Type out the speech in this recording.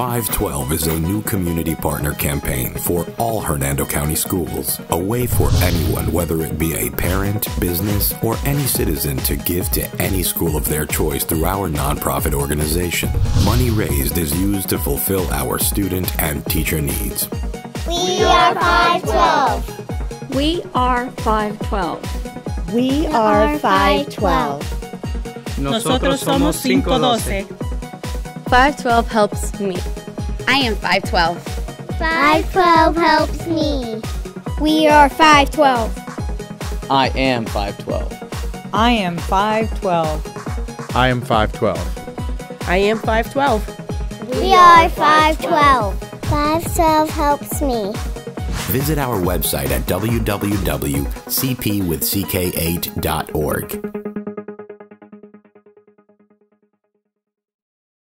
512 is a new community partner campaign for all Hernando County schools. A way for anyone, whether it be a parent, business, or any citizen, to give to any school of their choice through our nonprofit organization. Money raised is used to fulfill our student and teacher needs. We are 512. We are 512. We are 512. Nosotros somos 512. 512 helps me. I am 512. 512 helps me. We are 512. I am 512. I am 512. I am 512. I am 512. We are 512. 512 helps me. Visit our website at www.cpwithck8.org.